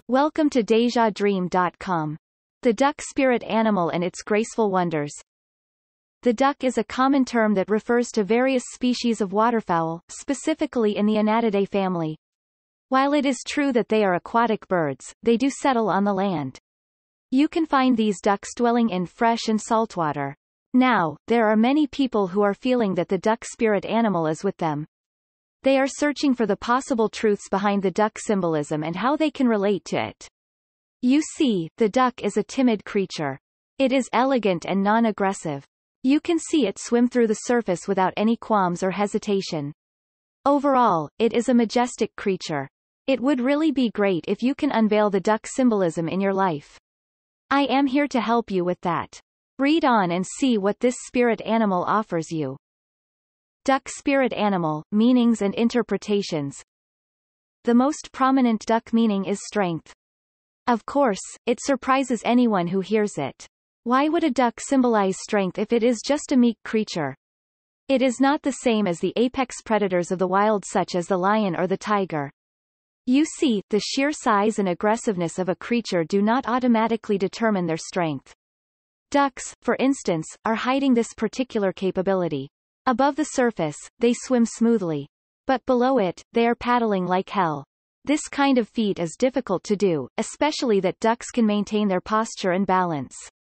Welcome to DejaDream.com. The duck spirit animal and its graceful wonders. The duck is a common term that refers to various species of waterfowl, specifically in the Anatidae family. While it is true that they are aquatic birds, they do settle on the land. You can find these ducks dwelling in fresh and saltwater. Now, there are many people who are feeling that the duck spirit animal is with them. They are searching for the possible truths behind the duck symbolism and how they can relate to it. You see, the duck is a timid creature. It is elegant and non-aggressive. You can see it swim through the surface without any qualms or hesitation. Overall, it is a majestic creature. It would really be great if you can unveil the duck symbolism in your life. I am here to help you with that. Read on and see what this spirit animal offers you. Duck spirit animal, meanings and interpretations. The most prominent duck meaning is strength. Of course, it surprises anyone who hears it. Why would a duck symbolize strength if it is just a meek creature? It is not the same as the apex predators of the wild such as the lion or the tiger. You see, the sheer size and aggressiveness of a creature do not automatically determine their strength. Ducks, for instance, are hiding this particular capability. Above the surface, they swim smoothly. But below it, they are paddling like hell. This kind of feat is difficult to do, especially that ducks can maintain their posture and balance.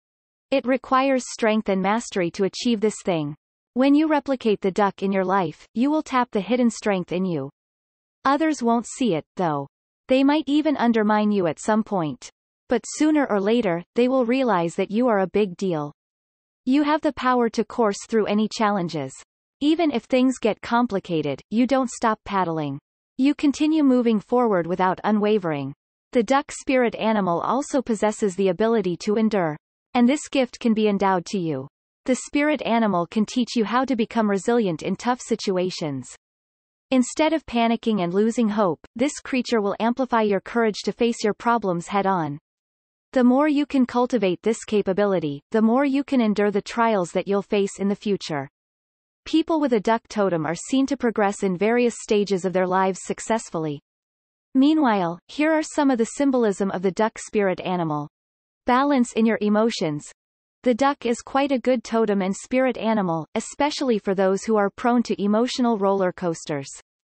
It requires strength and mastery to achieve this thing. When you replicate the duck in your life, you will tap the hidden strength in you. Others won't see it, though. They might even undermine you at some point. But sooner or later, they will realize that you are a big deal. You have the power to course through any challenges. Even if things get complicated, you don't stop paddling. You continue moving forward without unwavering. The duck spirit animal also possesses the ability to endure. And this gift can be endowed to you. The spirit animal can teach you how to become resilient in tough situations. Instead of panicking and losing hope, this creature will amplify your courage to face your problems head-on. The more you can cultivate this capability, the more you can endure the trials that you'll face in the future. People with a duck totem are seen to progress in various stages of their lives successfully. Meanwhile, here are some of the symbolism of the duck spirit animal. Balance in your emotions. The duck is quite a good totem and spirit animal, especially for those who are prone to emotional roller coasters.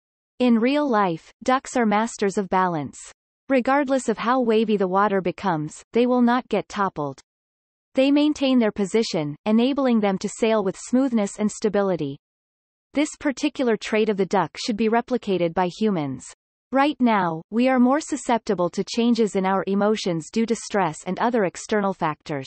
In real life, ducks are masters of balance. Regardless of how wavy the water becomes, they will not get toppled. They maintain their position, enabling them to sail with smoothness and stability. This particular trait of the duck should be replicated by humans. Right now, we are more susceptible to changes in our emotions due to stress and other external factors.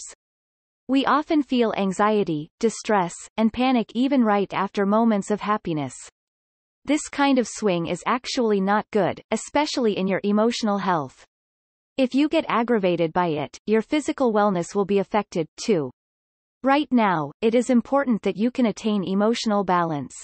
We often feel anxiety, distress, and panic even right after moments of happiness. This kind of swing is actually not good, especially in your emotional health. If you get aggravated by it, your physical wellness will be affected, too. Right now, it is important that you can attain emotional balance.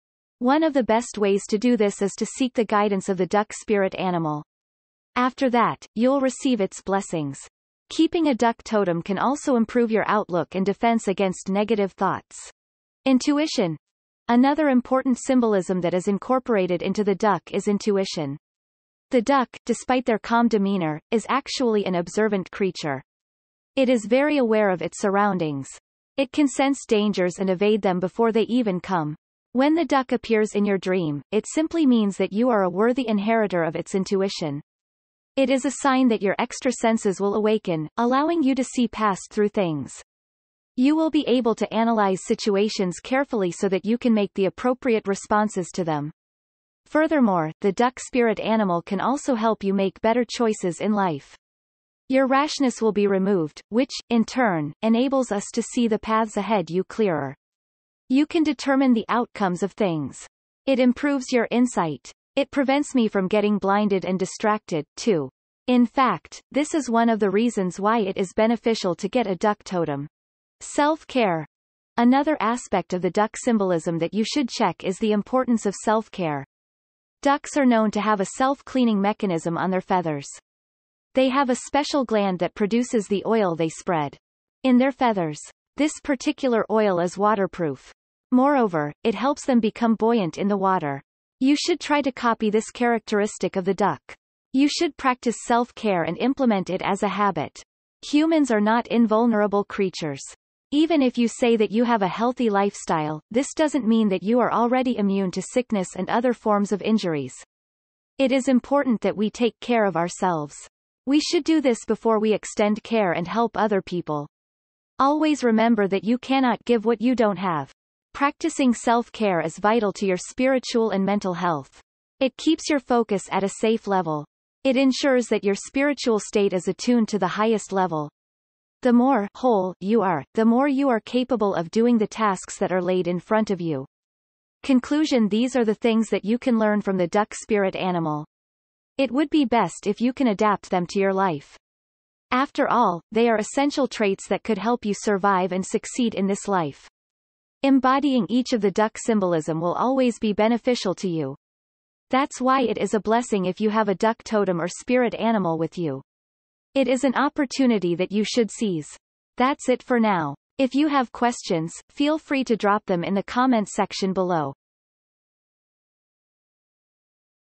One of the best ways to do this is to seek the guidance of the duck spirit animal. After that, you'll receive its blessings. Keeping a duck totem can also improve your outlook and defense against negative thoughts. Intuition. Another important symbolism that is incorporated into the duck is intuition. The duck, despite their calm demeanor, is actually an observant creature. It is very aware of its surroundings. It can sense dangers and evade them before they even come. When the duck appears in your dream, it simply means that you are a worthy inheritor of its intuition. It is a sign that your extra senses will awaken, allowing you to see past through things. You will be able to analyze situations carefully so that you can make the appropriate responses to them. Furthermore, the duck spirit animal can also help you make better choices in life. Your rashness will be removed, which, in turn, enables us to see the paths ahead you clearer. You can determine the outcomes of things. It improves your insight. It prevents me from getting blinded and distracted, too. In fact, this is one of the reasons why it is beneficial to get a duck totem. Self-care. Another aspect of the duck symbolism that you should check is the importance of self-care. Ducks are known to have a self-cleaning mechanism on their feathers. They have a special gland that produces the oil they spread in their feathers. This particular oil is waterproof. Moreover, it helps them become buoyant in the water. You should try to copy this characteristic of the duck. You should practice self-care and implement it as a habit. Humans are not invulnerable creatures. Even if you say that you have a healthy lifestyle, this doesn't mean that you are already immune to sickness and other forms of injuries. It is important that we take care of ourselves. We should do this before we extend care and help other people. Always remember that you cannot give what you don't have. Practicing self-care is vital to your spiritual and mental health. It keeps your focus at a safe level. It ensures that your spiritual state is attuned to the highest level. The more whole you are, the more you are capable of doing the tasks that are laid in front of you. Conclusion: these are the things that you can learn from the duck spirit animal. It would be best if you can adapt them to your life. After all, they are essential traits that could help you survive and succeed in this life. Embodying each of the duck symbolism will always be beneficial to you. That's why it is a blessing if you have a duck totem or spirit animal with you. It is an opportunity that you should seize. That's it for now. If you have questions, feel free to drop them in the comment section below.